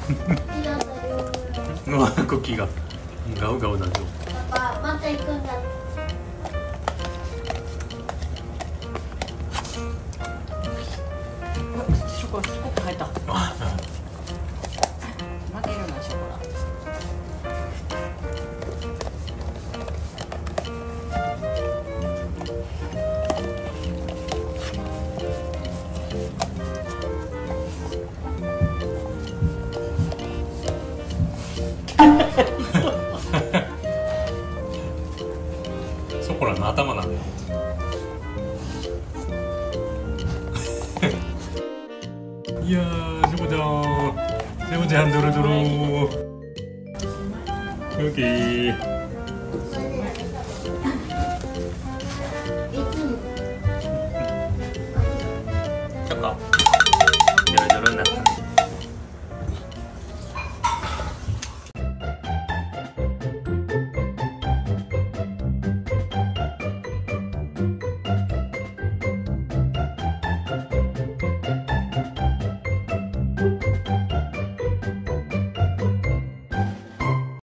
うわ、クッキーがガウガウなんで。 パパ、また行くんだ。 ショコラすごく入った。負けるなショコラ。 ショコラの頭なんだよ。いやー、ショコちゃん、ショコちゃんドロドロ。オッケー。